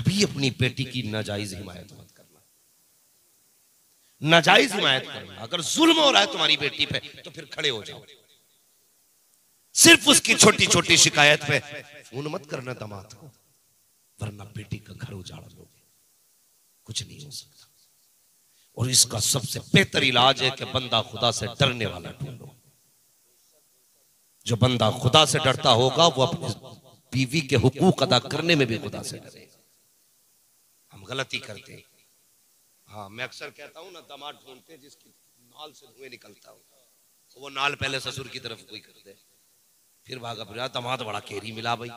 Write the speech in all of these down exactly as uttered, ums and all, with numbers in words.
कभी अपनी बेटी की नाजायज हिमायत मत करना, नाजायज हिमायत करना। अगर जुल्म हो रहा है तुम्हारी बेटी पे तो फिर खड़े हो जाओ। सिर्फ उसकी छोटी छोटी शिकायत पे फोन मत करना दामाद को, वरना बेटी का घर उजाड़ लोगे, कुछ नहीं हो सकता। और इसका सबसे बेहतर इलाज है कि बंदा खुदा से डरने वाला ढूंढो। जो बंदा खुदा से डरता होगा वो अपनी बीवी के हुकूक अदा करने में भी खुदा से डरेगा। हम गलती करते हैं। हाँ, मैं अक्सर कहता हूं ना, दामाद ढूंढते जिसकी नाल से धुएं निकलता हो, तो वो नाल पहले ससुर की तरफ कोई कर दे, फिर भागा फिर दामाद बड़ा केरी मिला भाई।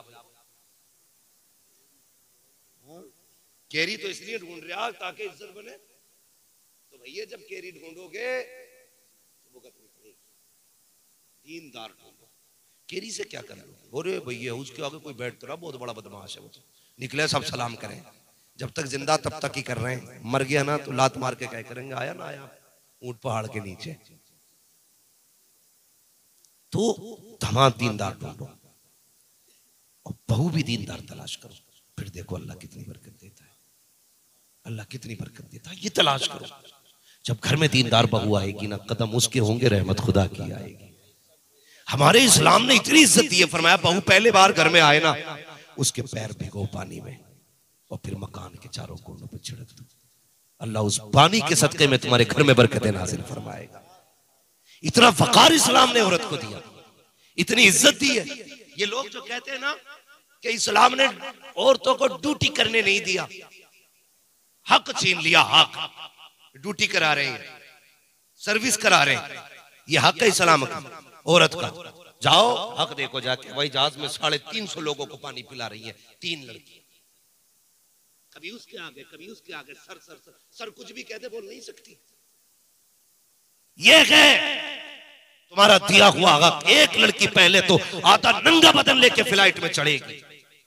केरी तो इसलिए ढूंढ रहा ताकि इज्जत बने। तो भैया जब केरी ढूंढोगे तो वो कतरी दीनदार ढूंढो। केरी से क्या कर लो? बोले भैया उसके आगे कोई बैठ तो रहा, बहुत बड़ा बदमाश है वो, तो निकले सब सलाम करें। जब तक जिंदा तब तक ही कर रहे हैं, मर गया ना तो लात मार के क्या करेंगे, आया ना आया ऊंट पहाड़ के नीचे। तो दामाद दीनदार ढूंढो और बहू भी दीनदार तलाश करो, फिर देखो अल्लाह कितनी बरकत देता है, अल्लाह कितनी बरकत देता है। ये तलाश करो। जब घर में दीनदार बहू आएगी ना, कदम उसके होंगे, रहमत खुदा की आएगी। हमारे इस्लाम ने इतनी इज्जत दी है, फरमाया बहू पहले बार घर में आए ना, उसके पैर भिगो पानी में और फिर मकान के चारों कोनों पर छिड़क दो। अल्लाह उस पानी के सदके में तुम्हारे घर में बरकतें नाज़िल फरमाएगा। इतना वकार इस्लाम ने औरत को दिया, इतनी इज्जत दी है। ये लोग जो कहते हैं ना कि इस्लाम ने औरतों को ड्यूटी करने नहीं दिया, हक छीन लिया, हक ड्यूटी करा रहे हैं, सर्विस करा रहे हैं, ये हक है इस्लाम का औरत का। जाओ हक देखो जाके, वही जहाज में साढ़े तीन सौ लोगों को पानी पिला रही है तीन लड़की, कभी उसके आगे कभी उसके आगे, सर सर सर, सर कुछ भी कहते बोल नहीं सकती। ये है तुम्हारा दिया हुआ हक। एक लड़की पहले तो आधा नंगा बदन लेके फ्लाइट में चढ़ेगी,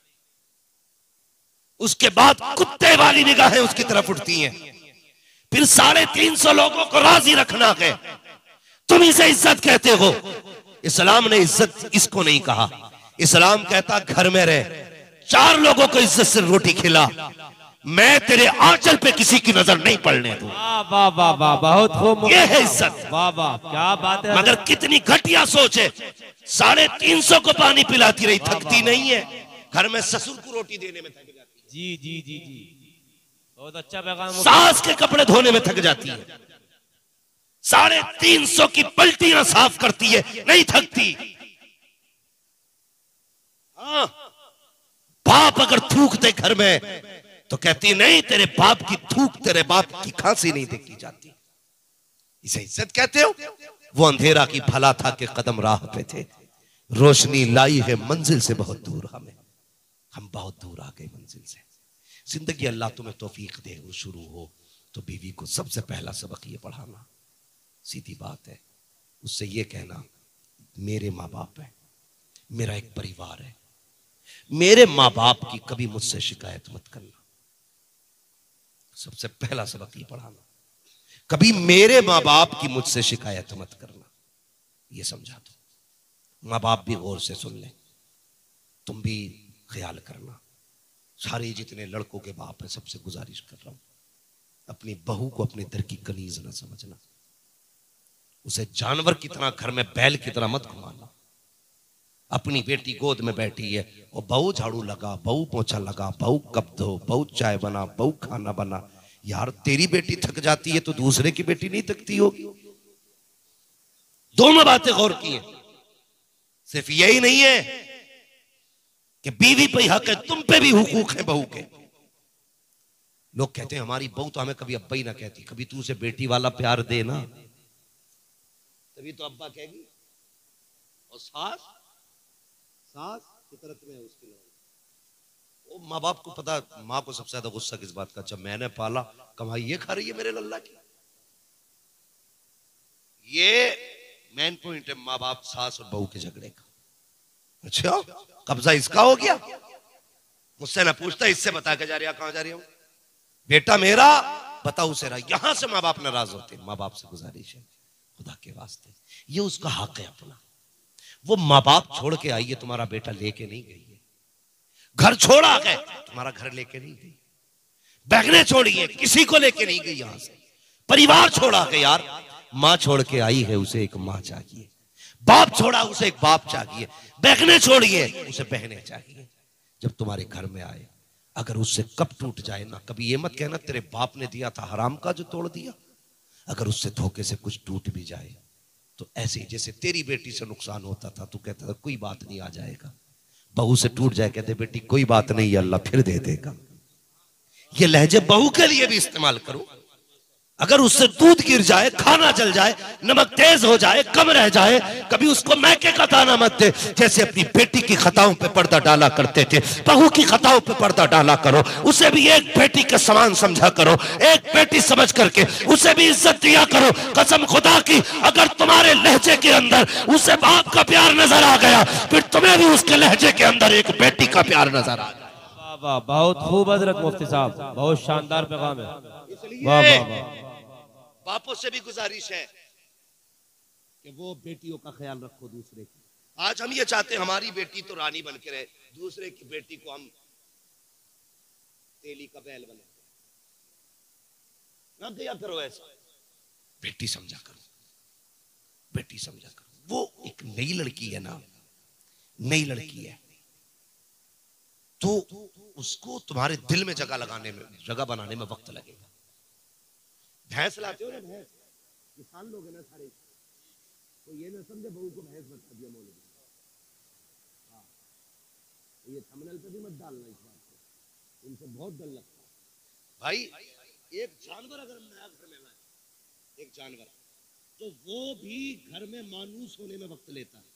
उसके बाद कुत्ते वाली निगाहें उसकी तरफ उठती हैं, फिर साढ़े तीन सौ लोगों को राजी रखना है। तुम इसे इज्जत कहते हो। इस्लाम ने इज्जत इसको नहीं कहा। इस्लाम कहता घर में रह, चार लोगों को इज्जत से रोटी खिला, मैं तेरे आंचल पे किसी की नजर नहीं पड़ने दूं। वाह वाह वाह, बहुत खूब, ये है इज्जत। वाह वाह, क्या बात है। मगर कितनी घटिया सोच है, साढ़े तीन सौ को पानी पिलाती रही, थकती नहीं है। घर में ससुर को रोटी देने में थक जाती है। जी जी जी जी, बहुत अच्छा पैगाम। सास के कपड़े धोने में थक जाती है, साढ़े तीन सौ की पलटियां साफ करती है, नहीं थकती। हाँ, बाप अगर थूकते घर में तो कहती नहीं, तेरे बाप की थूक तेरे बाप की खांसी नहीं देखी जाती। इसे इज्जत कहते हो? वो अंधेरा की भला था कि कदम राह पे थे, रोशनी लाई है मंजिल से बहुत दूर हमें, हम बहुत दूर आ गए मंजिल से। जिंदगी अल्लाह तुम्हें तौफीक दे, वो शुरू हो तो बीवी को सबसे पहला सबक ये पढ़ाना, सीधी बात है। उससे ये कहना मेरे माँ बाप है, मेरा एक परिवार है, मेरे माँ बाप की कभी मुझसे शिकायत मत करना। सबसे पहला सबक ये पढ़ाना, कभी मेरे माँ बाप की मुझसे शिकायत मत करना, ये समझा दो। माँ बाप भी गौर से सुन ले, तुम भी ख्याल करना। सारे जितने लड़कों के बाप है सबसे गुजारिश कर रहा हूं, अपनी बहू को अपने दर की कनीज ना समझना, उसे जानवर की तरह, घर में बैल की तरह मत घुमाना। अपनी बेटी गोद में बैठी है और बहू झाड़ू लगा, बहू पोछा लगा, बहू कप धो, बहू चाय बना, बहू खाना बना। यार तेरी बेटी थक जाती है तो दूसरे की बेटी नहीं थकती होगी? दोनों बातें गौर की हैं। सिर्फ यही नहीं है कि बीवी पे हक है, तुम पे भी हुकूक है बहू के। लोग कहते हैं हमारी बहू तो हमें कभी अब्बा ही ना कहती, कभी तू उसे बेटी वाला प्यार दे ना, तभी तो अब्बा कहेगी। और सास सास फितरत में है उसके लिए। वो माँ बाप को पता, माँ को सबसे ज्यादा गुस्सा किस बात का, जब मैंने पाला कमाई ये खा रही है मेरे लल्ला की। ये मेन पॉइंट है माँ बाप सास और बहू के झगड़े का। अच्छा कब्जा इसका हो गया, मुझसे ना पूछता, इससे बता के जा रही, कहां जा रही हूं बेटा मेरा, बताओ उसे रहा। यहां से माँ बाप नाराज होते हैं। माँ बाप से गुजारिश है खुदा के वास्ते, ये उसका हक है अपना। वो माँ बाप छोड़ के आई है, तुम्हारा बेटा लेके नहीं गई है। घर छोड़ा गए, तुम्हारा घर लेके नहीं गई। बहनें छोड़िए, किसी को लेके नहीं गई यहां से, परिवार छोड़ा के यार, मां छोड़ के आई है उसे एक मां चाहिए, बाप छोड़ा उसे एक बाप चाहिए, बहनें छोड़िए उसे बहनें चाहिए। जब तुम्हारे घर में आए अगर उससे कब टूट जाए ना, कभी ये मत कहना तेरे बाप ने दिया था हराम का जो तोड़ दिया। अगर उससे धोखे से कुछ टूट भी जाए तो ऐसे जैसे तेरी बेटी से नुकसान होता था, तू कहता था कोई बात नहीं आ जाएगा, बहू से टूट जाए कहते बेटी कोई बात नहीं अल्लाह फिर दे देगा। ये लहजे बहू के लिए भी इस्तेमाल करो। अगर उससे दूध गिर जाए, खाना जल जाए, नमक तेज हो जाए, कम रह जाए, कभी उसको मैके का दाना मत दे। जैसे अपनी बेटी की खताओं पे पर्दा डाला करते थे, बहू की खताओं पे पर्दा डाला करो। उसे भी एक बेटी के समान समझा करो, एक बेटी समझ करके उसे भी इज्जत दिया करो। कसम खुदा की, अगर तुम्हारे लहजे के अंदर उसे बाप का प्यार नजर आ गया, फिर तुम्हें भी उसके लहजे के अंदर एक बेटी का प्यार नजर आ गया। वाह वाह, बहुत खूब हजरत मुफ्ती साहब, बहुत शानदार पैगाम है। वाह वाह वाह। बापों से भी गुजारिश है कि वो बेटियों का ख्याल रखो दूसरे की। आज हम ये चाहते हैं हमारी बेटी तो रानी बन के रहे, दूसरे की बेटी को हम तेली का बैल बना ना दिया करो। ऐसा बेटी समझा करो, बेटी समझा करो। वो एक नई लड़की है ना, नई लड़की है तो उसको तुम्हारे दिल में जगह लगाने में, जगह बनाने में वक्त लगेगा। भैंस लाते हो ना, भैंस किसान लोग हैं ना सारे, तो ये ना समझे बहू को भैंस बता दिया मौलवी। हाँ, तो ये थंबनेल पे भी मत डालना इस बात को, इनसे बहुत डर लगता है भाई। एक जानवर अगर नया घर में लाए, एक जानवर, तो वो भी घर में मानूस होने में वक्त लेता है।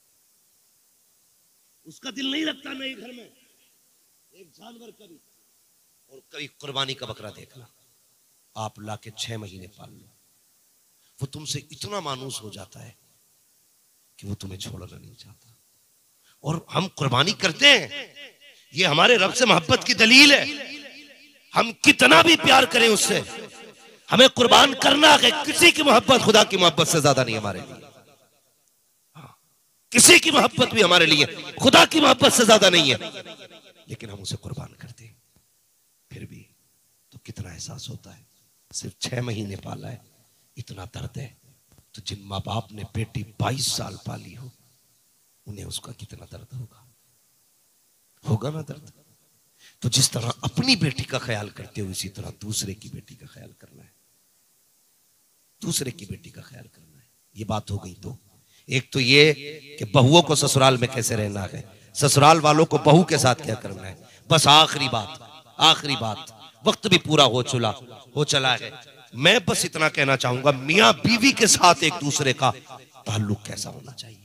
उसका दिल नहीं लगता नए घर में एक जानवर कभी। और कभी कुर्बानी का बकरा देखना, आप लाके छह महीने पाल लो, वो तुमसे इतना मानूस हो जाता है कि वो तुम्हें छोड़ना नहीं चाहता। और हम कुर्बानी करते हैं, ये हमारे रब से मोहब्बत की दलील है। हम कितना भी प्यार करें उससे, हमें कुर्बान करना है। किसी की मोहब्बत खुदा की मोहब्बत से ज्यादा नहीं हमारे लिए। हाँ, किसी की मोहब्बत भी हमारे लिए खुदा की मोहब्बत से ज्यादा नहीं है, लेकिन हम उसे कुर्बान करते हैं। फिर भी तो कितना एहसास होता है। सिर्फ छह महीने पाला है, इतना दर्द है। तो जिन माँ बाप ने बेटी बाईस साल पाली हो, उन्हें उसका कितना दर्द होगा, होगा ना दर्द। तो जिस तरह अपनी बेटी का ख्याल करते हो, इसी तरह दूसरे की बेटी का ख्याल करना है, दूसरे की बेटी का ख्याल करना है। ये बात हो गई। तो एक तो ये कि बहुओं को ससुराल में कैसे रहना है, ससुराल वालों को बहू के साथ क्या करना है। बस आखिरी बात, आखिरी बात, वक्त भी पूरा हो चला हो चला है। मैं बस इतना कहना चाहूंगा, मियां बीवी के साथ एक दूसरे का ताल्लुक कैसा होना चाहिए।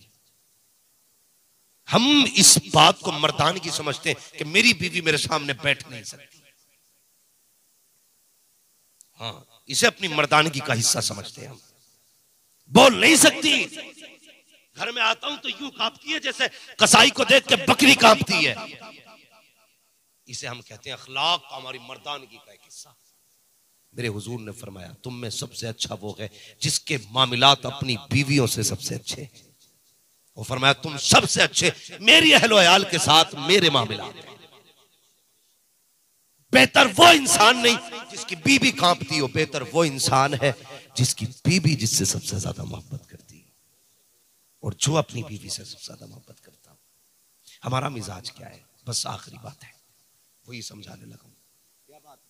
हम इस बात को मर्दानगी समझते हैं कि मेरी बीवी मेरे सामने बैठ नहीं सकती। हाँ, इसे अपनी मर्दानगी का हिस्सा समझते हैं हम। बोल नहीं सकती, घर में आता हूं तो यूं कांपती है जैसे कसाई को देख के बकरी कांपती है। इसे हम कहते हैं अखलाक का, हमारी मर्दानगी का एक हिस्सा। मेरे हुजूर ने फरमाया, तुम में सबसे अच्छा वो है जिसके मामलात अपनी बीवियों से सबसे अच्छे। वो फरमाया तुम सबसे अच्छे मेरी अहलो अयाल के साथ मेरे मामलात। बेहतर वो इंसान नहीं जिसकी बीवी कांपती हो, बेहतर वो इंसान है जिसकी बीवी जिससे सबसे ज्यादा मोहब्बत करती है, और जो अपनी बीवी से सबसे ज्यादा मोहब्बत करता हो। हमारा मिजाज क्या है, बस आखिरी बात है, वही समझाने लगा। क्या बात?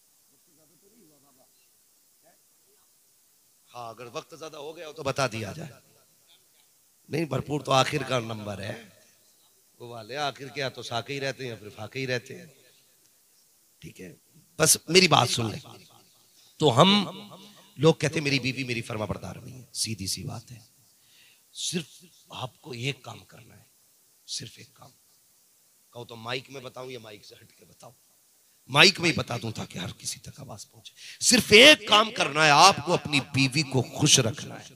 हाँ, अगर वक्त ज्यादा हो गया तो बता दिया जाए। नहीं, भरपूर तो आखिर का नंबर है वो वाले। आखिर क्या, तो साके ही रहते हैं फिर फाके ही रहते हैं। ठीक है, बस मेरी बात सुन ले। तो हम लोग कहते हैं मेरी बीवी मेरी फर्मा बरदार नहीं है। सीधी सी बात है, सिर्फ आपको एक काम करना है, सिर्फ एक काम। कहो तो माइक में बताऊं या माइक से हट के बताऊं? माइक में ही बता दूं ताकि हर किसी तक आवाज पहुंचे। सिर्फ एक काम करना है, आपको अपनी बीवी को खुश रखना है,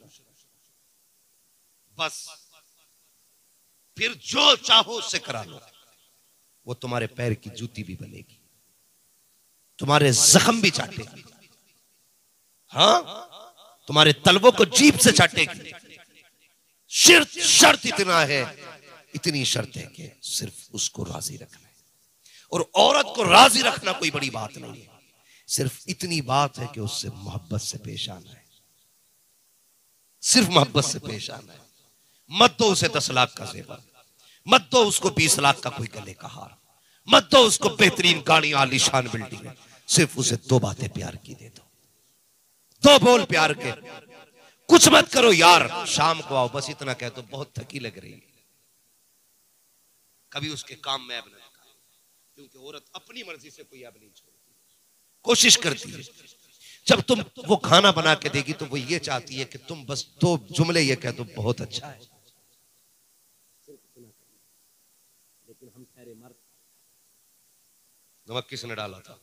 बस। फिर जो चाहो उससे करा लो। वो तुम्हारे पैर की जूती भी बनेगी, तुम्हारे जख्म भी चाटेगी, हाँ, तुम्हारे तलवों को जीभ से चाटेगी। शर्त शर्त इतना है, इतनी शर्त है कि सिर्फ उसको राजी रखना है। और औरत को राजी रखना कोई बड़ी बात नहीं है। सिर्फ इतनी बात है कि उससे मोहब्बत से पेश आना है, सिर्फ मोहब्बत से पेश आना है। मत दो उसे दस लाख का जेवर, मत दो उसको बीस लाख का कोई गले का हार, मत दो उसको बेहतरीन गाड़ी आलीशान बिल्डिंग है, सिर्फ उसे दो बातें प्यार की दे दो, दो बोल प्यार के। कुछ मत करो यार, शाम को आओ, बस इतना कह दो बहुत थकी लग रही है। कभी उसके काम में ऐब न दिखाओ, क्योंकि औरत अपनी मर्जी से कोई ऐब नहीं छोड़ती, कोशिश करती है। जब तुम वो खाना बना के देगी तो वो ये चाहती है कि तुम बस दो जुमले ये कह दो बहुत अच्छा है। लेकिन हम ठहरे मर्द, नमक किसने डाला था,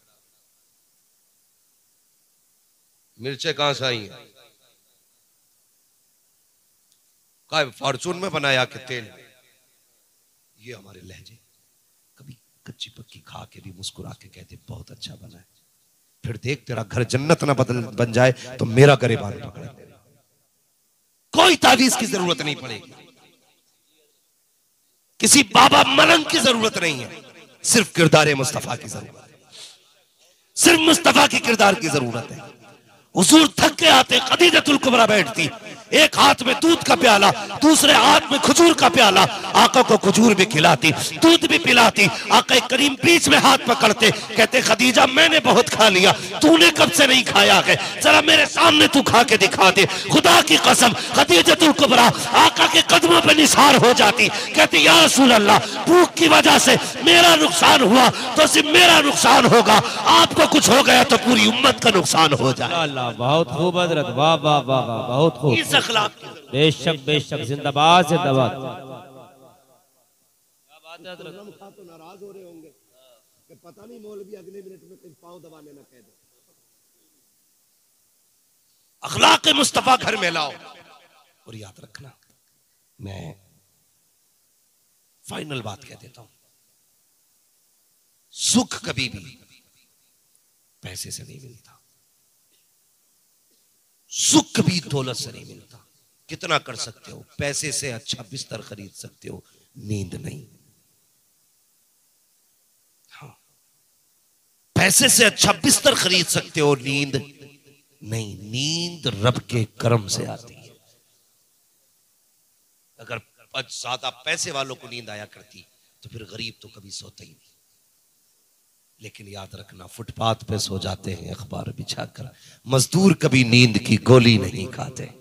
मिर्चें कहां से आई हैं, का फॉर्चून में बनाया कि तेल में? ये हमारे लहजे। कभी कच्ची पक्की खा के भी मुस्कुरा के कहते बहुत अच्छा बना है, फिर देख तेरा घर जन्नत ना बदल बन जाए तो मेरा गरेबान पकड़े। कोई तावीज की जरूरत नहीं पड़ेगी, किसी बाबा मलंग की जरूरत नहीं है, सिर्फ किरदार मुस्तफा की जरूरत है, सिर्फ मुस्तफा की किरदार की जरूरत है। हुजूर थक के आते, खदीजतुल कुबरा बैठती, एक हाथ में दूध का प्याला, दूसरे हाथ में खजूर का प्याला, आका को खजूर भी खिलाती, दूध भी पिलाती। आका करीम बीच में हाथ पकड़ते, कहते खदीजा मैंने बहुत खा लिया, तूने कब से नहीं खाया है, जरा मेरे सामने तू खा के दिखा दे। खुदा की कसम खदीजतुल कुबरा आका के कदमों पर निसार हो जाती, कहती या रसूल अल्लाह, भूख की वजह से मेरा नुकसान हुआ तो सिर्फ मेरा नुकसान होगा, आपको कुछ हो गया तो पूरी उम्मत का नुकसान हो जाए। अल्लाह, बहुत खूब हजरत, वाह वाह वाह वाह, बहुत खूब। इस अखलाक बेशक बेशक, जिंदाबाद जिंदाबाद। क्या बात है हजरत, तो नाराज हो रहे होंगे कि पता नहीं मौलवी अगले मिनट में कहीं पांव दबाने ना कह दे। अखलाक मुस्तफा घर में लाओ। और याद रखना, मैं फाइनल बात कह देता हूं, सुख कभी भी पैसे से नहीं मिलता, सुख कभी दौलत से नहीं मिलता। कितना कर सकते हो, पैसे से अच्छा बिस्तर खरीद सकते हो, नींद नहीं। हाँ, पैसे से अच्छा बिस्तर खरीद सकते हो, नींद नहीं। नींद रब के करम से आती है। अगर ज्यादा पैसे वालों को नींद आया करती तो फिर गरीब तो कभी सोता ही नहीं। लेकिन याद रखना, फुटपाथ पे सो जाते हैं अखबार बिछाकर, मजदूर कभी नींद की गोली नहीं खाते,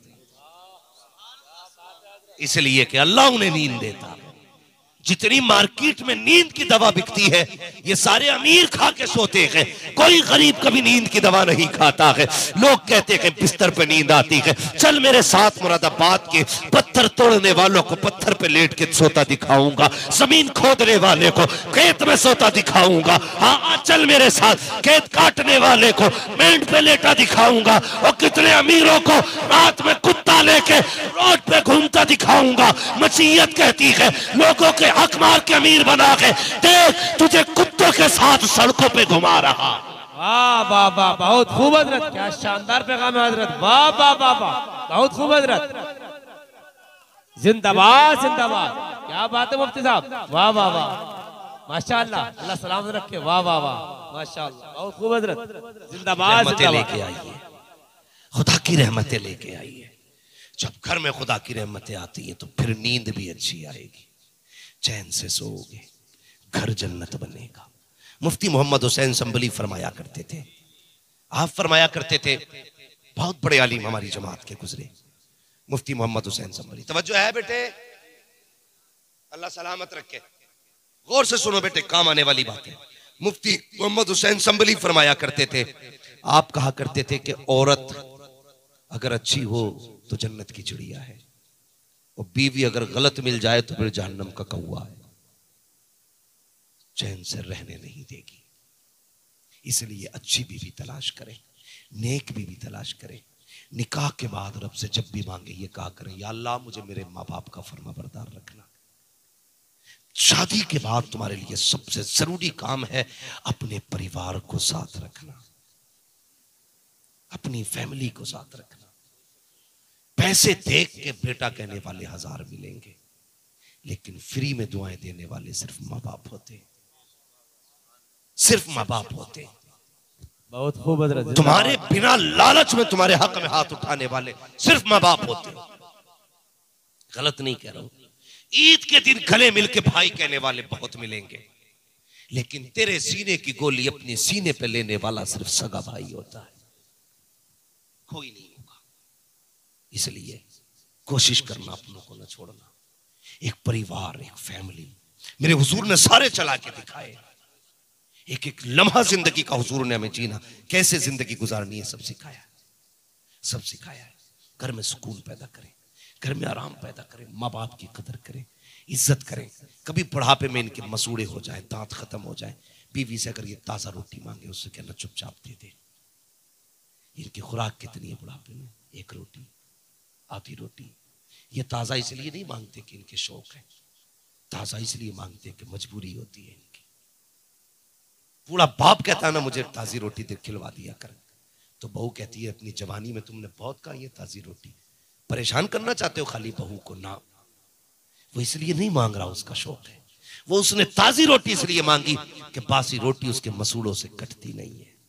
इसलिए कि अल्लाह उन्हें नींद देता। जितनी मार्केट में नींद की दवा बिकती है, ये सारे अमीर खा के सोते हैं, कोई गरीब कभी नींद की दवा नहीं खाता है। लोग कहते हैं बिस्तर पे नींद आती है, चल मेरे साथ मुरादाबाद के पत्थर तोड़ने वालों को पत्थर पे लेट के सोता दिखाऊंगा, जमीन खोदने वाले को खेत में सोता दिखाऊंगा, हाँ चल मेरे साथ खेत काटने वाले को मेंढ पे लेटा दिखाऊंगा, और कितने अमीरों को रात में कुत्ता लेके रोड पे घूमता दिखाऊंगा। मसीहत कहती है लोगों के हक मार के अमीर बना के देख, तुझे कुत्तों के साथ सड़कों पे घुमा रहा। वाह वाह वाह, बहुत खूब हजरत, क्या शानदार पैगाम है हजरत, वाह वाह वाह वाह, बहुत खूब हजरत, जिंदाबाद जिंदाबाद। क्या बात है मुफ्ती साहब, वाह वाह वाह, माशाअल्लाह, अल्लाह सलामत रखे, वाह वाह वाह, माशाअल्लाह, बहुत खूब हजरत, जिंदाबाद जिंदाबाद। लेके आइए, खुदा की रहमतें लेके आइए। जब घर में खुदा की रहमतें आती है तो फिर नींद भी अच्छी आएगी, चैन से सोओगे, घर जन्नत बनेगा। मुफ्ती मोहम्मद हुसैन संभली फरमाया करते थे, आप फरमाया करते थे, बहुत बड़े आलिम हमारी जमात के गुजरे, मुफ्ती मोहम्मद हुसैन संभली। तवज्जो है बेटे, अल्लाह सलामत रखे, गौर से सुनो बेटे, काम आने वाली बात है। मुफ्ती मोहम्मद हुसैन संभली फरमाया करते थे, आप कहा करते थे कि औरत अगर अच्छी हो तो जन्नत की चिड़िया है, और बीवी अगर गलत मिल जाए तो फिर जहन्नम का कौवा है, चैन से रहने नहीं देगी। इसलिए अच्छी बीवी तलाश करें, नेक बीवी तलाश करें। निकाह के बाद रब से जब भी मांगे ये कहा करें, या अल्लाह मुझे मेरे माँ बाप का फर्मा बरदार रखना। शादी के बाद तुम्हारे लिए सबसे जरूरी काम है अपने परिवार को साथ रखना, अपनी फैमिली को साथ रखना। पैसे देख के बेटा कहने वाले हजार मिलेंगे, लेकिन फ्री में दुआएं देने वाले सिर्फ माँ बाप होते, सिर्फ माँ बाप होते। बहुत खूब हजरत। तुम्हारे बिना लालच में तुम्हारे हक में हाथ उठाने वाले सिर्फ माँ बाप होते हैं, गलत नहीं कह रहा हूं। ईद के दिन गले मिलके भाई कहने वाले बहुत मिलेंगे, लेकिन तेरे सीने की गोली अपने सीने पे लेने वाला सिर्फ सगा भाई होता है, कोई नहीं होगा। इसलिए कोशिश करना अपनों को न छोड़ना। एक परिवार, एक फैमिली मेरे हुजूर ने सारे चला के दिखाए। एक एक लम्हा जिंदगी का हुजूर ने हमें जीना, कैसे जिंदगी गुजारनी है, सब सिखाया, सब सिखाया है। घर में सुकून पैदा करें, घर में आराम पैदा करें, माँ बाप की कदर करें, इज्जत करें। कभी बुढ़ापे में इनके मसूड़े हो जाए, दांत खत्म हो जाए, बीवी से अगर ये ताजा रोटी मांगे उससे कहना चुपचाप दे दे। इनकी खुराक कितनी है बुढ़ापे में, एक रोटी, आधी रोटी। ये ताजा इसलिए नहीं मांगते कि इनके शौक है, ताजा इसलिए मांगते कि मजबूरी होती है इनकी। पूरा बाप कहता है ना मुझे ताजी रोटी दे खिलवा दिया कर, तो बहू कहती है अपनी जवानी में तुमने बहुत कहा ये ताजी रोटी। परेशान करना चाहते हो खाली बहू को ना, वो इसलिए नहीं मांग रहा, उसका शौक है। वो उसने ताजी रोटी इसलिए मांगी कि बासी रोटी उसके मसूड़ों से कटती नहीं है,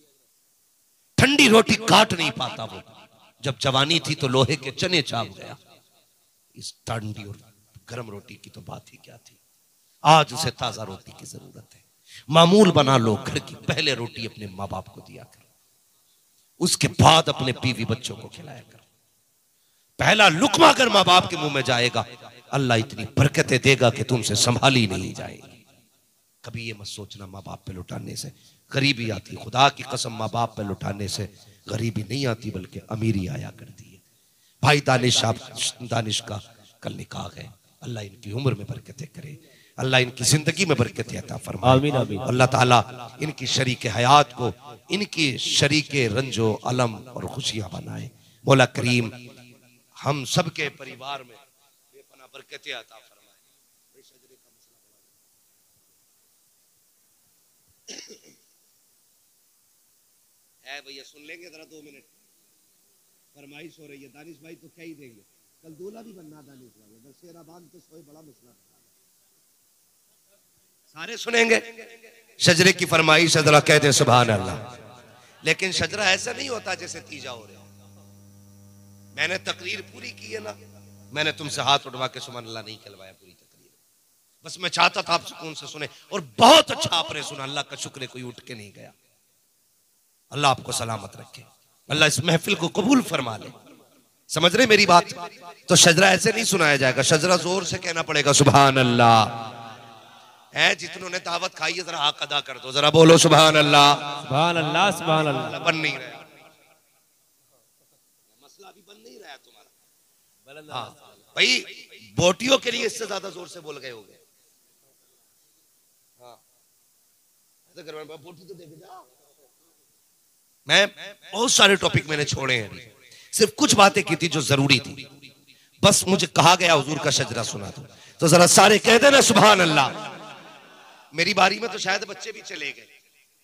ठंडी रोटी काट नहीं पाता वो। जब जवानी थी तो लोहे के चने चाप गया, इस ठंडी और गर्म रोटी की तो बात ही क्या थी। आज उसे ताजा रोटी की जरूरत है। मामूल बना लो घर की पहले रोटी अपने माँ बाप को दिया कर, उसके बाद अपने बीवी बच्चों को खिलाया कर। पहला लुकमा अगर माँ बाप के मुंह में जाएगा, अल्लाह इतनी बरकतें देगा कि तुमसे संभाली नहीं जाएगी। कभी ये मत सोचना माँ बाप पे लुटाने से गरीबी आती। खुदा की कसम माँ बाप पे लुटाने से गरीबी नहीं आती, बल्कि अमीरी आया करती है। भाई दानिश साहब, दानिश का कल निकाह है, अल्लाह इनकी उम्र में बरकतें करे, अल्लाह इनकी जिंदगी में बरकतें अता फरमाए। आमीन आमीन। अल्लाह ताला इनकी शरीक हयात को इनकी शरीक रंजो अलम और खुशियां बनाए। मौला करीम हम सबके परिवार में बेपनाह बरकतें अता फरमाए। है भैया, सुन लेंगे जरा दो मिनट, फरमाइश हो रही है। दानिश भाई तो क्या ही देंगे, कल दूल्हा भी बनना दानिश भाई, अगर शेरा बांध तो सोए बड़ा मसला। सारे सुनेंगे शजरे की फरमाइश, जरा कह दे सुभान अल्लाह। लेकिन शजरा ऐसा नहीं होता जैसे तीजा हो रहा। मैंने तकरीर पूरी की है ना, मैंने तुमसे हाथ उठवा के सुभान अल्लाह नहीं कहलवाया पूरी तकरीर, बस मैं चाहता था आप सुकून से सुने। और बहुत अच्छा आपने सुना, अल्लाह का शुक्र है कोई उठ के नहीं गया। अल्लाह आपको सलामत रखे, अल्लाह इस महफिल को कबूल फरमा ले। समझ रहे मेरी बात? तो शजरा ऐसे नहीं सुनाया जाएगा, शजरा जोर से कहना पड़ेगा सुभान अल्लाह। है जितनों ने दावत खाई है जरा हक अदा कर दो, जरा बोलो सुभान अल्लाह। सुभान अल्लाह, सुभान अल्लाह। बन नहीं रहा मसला, अभी बन नहीं रहा तुम्हारा। हाँ भाई, बोटियों के लिए इससे ज्यादा जोर से बोल गए होगे। हाँ बोटी तो देखे जा। मैं बहुत सारे टॉपिक मैंने छोड़े हैं, अभी सिर्फ कुछ बातें की थी जो जरूरी थी। बस मुझे कहा गया हुजूर का शजरा सुना दो, तो जरा सारे कह देना सुभान अल्लाह। मेरी बारी में तो शायद बच्चे भी चले गए,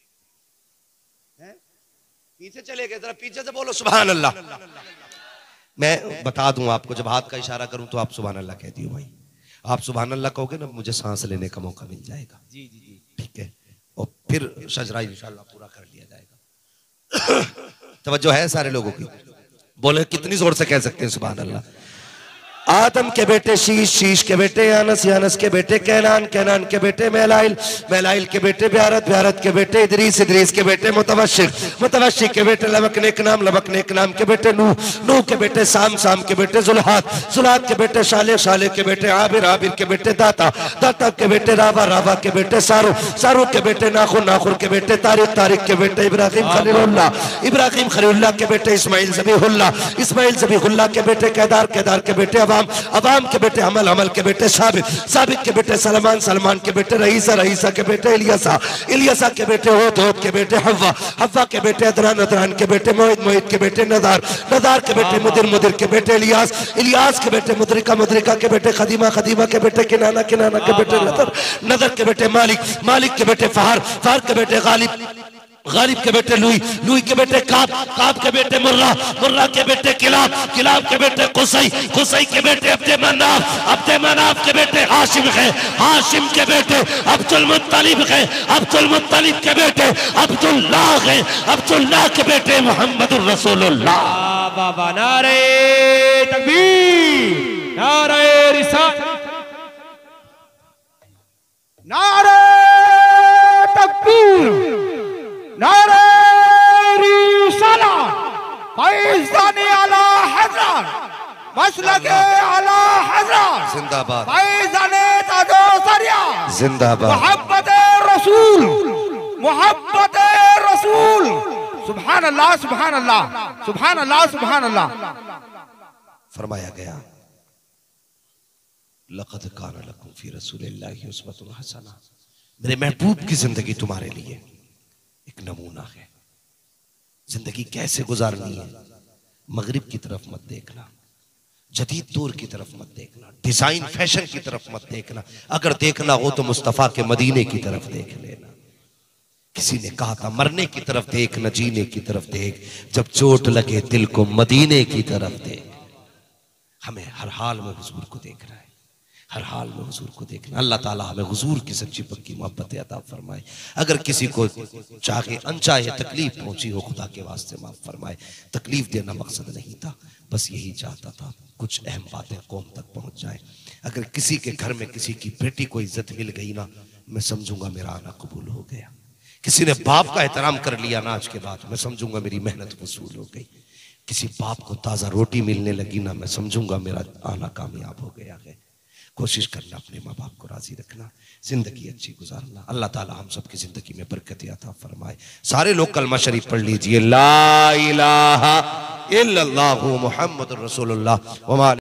पीछे चले गए, जरा पीछे से बोलो सुभान अल्लाह। मैं बता दूं आपको, जब हाथ का इशारा करूं तो आप सुभान अल्लाह कह दियो भाई। आप सुभान अल्लाह कहोगे ना, मुझे सांस लेने का मौका मिल जाएगा। जी जी जी ठीक है, और फिर शजरा इंशाल्लाह पूरा कर लिया जाएगा। तवज्जो है सारे लोगों की? बोले कितनी जोर से कह सकते हैं सुभान अल्लाह। आदम के बेटे शीश, शीश के बेटे यानस, यानस के बेटे कैनान, कैनान के बेटे मैलाइल, मैलाइल के बेटे ब्यारत, ब्यारत के बेटे इदरीस, इदरीस के बेटे मुतवश्शिक, मुतवश्शिक के बेटे लबक नेक नाम, लबक नेक नाम के बेटे नूह, नूह के बेटे साम, साम के बेटे जुल्हात, जुल्हात के बेटे शाले, शाले के बेटे आबिर, आबिर के बेटे दाता, दाता के बेटे रावा, रावा के बेटे सारू, सारू के बेटे नाखुर, नाखुर के बेटे तारिक, तारिक के बेटे इब्राहिम खलीलुल्लाह, इब्राहिम खलीलुल्लाह के बेटे इस्माइल ज़बीहुल्लाह, इस्माइल ज़बीहुल्लाह के बेटे केदार, केदार के बेटे अवाम, अवाम के बेटे अमल, अमल के बेटे साबित, साबित के बेटे सलमान, सलमान के बेटे रईसा, रईसा के बेटे इलियासा, इलियासा के बेटे होद, होद के बेटे हव्वा, हव्वा के बेटे अदरान, अदरान के बेटे मोहित, मोहित के बेटे नदार, नदार के बेटे मुदिर, मुदिर के बेटे इलियास, इलियास के बेटे मुद्रिका, मुद्रिका के बेटे खदीमा, खदीमा के बेटे किनाना, किनाना के बेटे नदर, नदर के बेटे मालिक, मालिक के बेटे फहार, फहार के बेटे गालिब, गालिब के बेटे लुई, लुई के बेटे काब, काब के बेटे मुर्रा, मुर्रा के बेटे किलाब, किलाब के बेटे कुसई, कुसई के बेटे अब्दे मनाफ, अब्दे मनाफ के बेटे हाशिम है, हाशिम के बेटे अब्दुल मुत्तलिब है, अब्दुल मुत्तलिब के बेटे अब्दुल्लाह है, अब्दुल्लाह के बेटे मोहम्मदुर रसूलुल्लाह। बाबा नारे तकबीर, नारे रिसालत, नारे तकबीर, नारे रिसालत, फैज़ाने आला हज़रत, मसलके आला हज़रत, जिंदाबाद, फैज़ाने ताजो सरिया, जिंदाबाद, मोहब्बते रसूल, मोहब्बते रसूल, सुभान अल्लाह, सुभान अल्लाह, सुभान अल्लाह, सुभान अल्लाह। फरमाया गया लक़द काना लकुम फी रसूलिल्लाहि उस्वतुन हसना, मेरे महबूब की जिंदगी तुम्हारे लिए एक नमूना है। जिंदगी कैसे गुजारनी है, मगरिब की तरफ मत देखना, जदीद दौर की तरफ मत देखना, डिजाइन फैशन की तरफ मत देखना, अगर देखना हो तो मुस्तफा के मदीने की तरफ देख लेना। किसी ने कहा था मरने की तरफ देख न जीने की तरफ देख, जब चोट लगे दिल को मदीने की तरफ देख। हमें हर हाल में हुजूर को देखना है, हर हाल में हुजूर को देखना। अल्लाह ताला हमें हुजूर की सच्ची पक्की मोहब्बत अता फरमाए। अगर किसी को चाहे अनचाहे तकलीफ पहुंची हो, खुदा के वास्ते माफ फरमाए। तकलीफ देना मकसद नहीं था, बस यही चाहता था कुछ अहम बातें कौम तक पहुंच जाए। अगर किसी के घर में किसी की बेटी को इज्जत मिल गई ना, मैं समझूंगा मेरा आना कबूल हो गया। किसी ने बाप का एहतराम कर लिया ना आज के बाद, मैं समझूंगा मेरी मेहनत वसूल हो गई। किसी बाप को ताज़ा रोटी मिलने लगी ना, मैं समझूंगा मेरा आना कामयाब हो गया है। कोशिश करना अपने माँ बाप को राजी रखना, जिंदगी अच्छी गुजारना। अल्लाह ताला हम सब की जिंदगी में बरकत अता फरमाए। सारे लोग कलमा शरीफ पढ़ लीजिए, ला इलाहा इल्लल्लाहु मुहम्मदुर रसूलुल्लाह।